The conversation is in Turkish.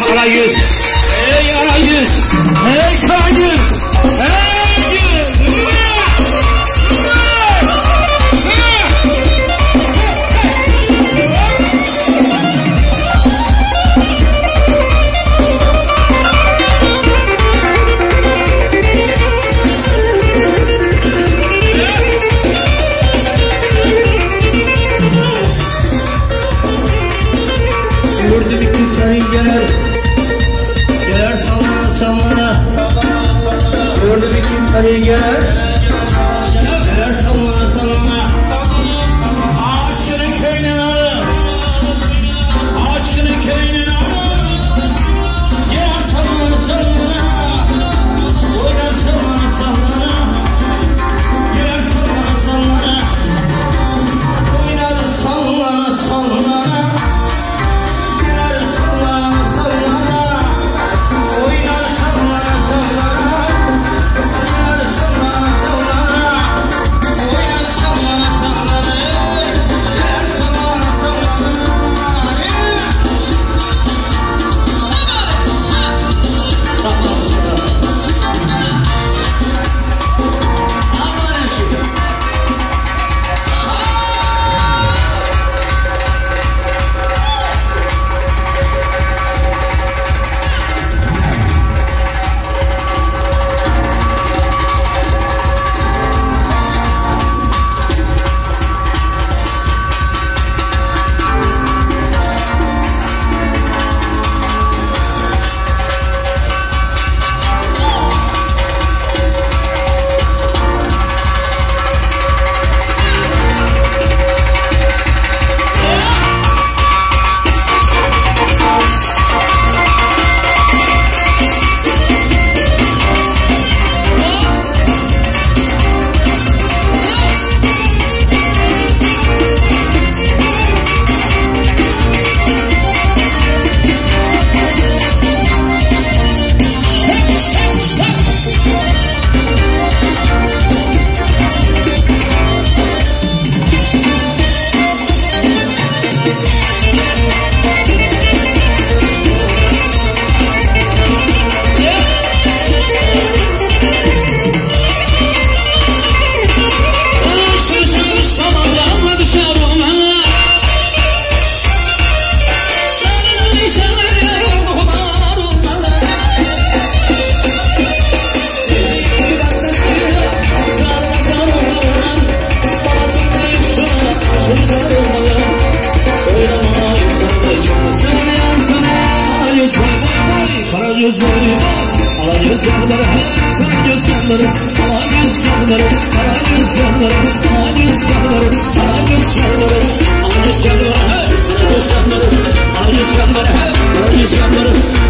Ala yüz. Ey ala yüz. Ey kara yüz. Ey yüz. Gördü bütün kariyeler, gelir sallana sallana. Gördü bütün kariyeler, gelir sallana sallana. Aşkını köyden alır, aşkını köyden alır. Gelir sallana sallana, oynar sallana sallana. Gelir sallana sallana, oynar sallana sallana. Yüz var, ala yüz yanları, kara yüz yanları, ala yüz yanları, kara yüz yanları, ala yüz yanları, kara yüz yanları, ala yüz yanları, kara yüz yanları, ala yüz yanları, kara yüz yanları.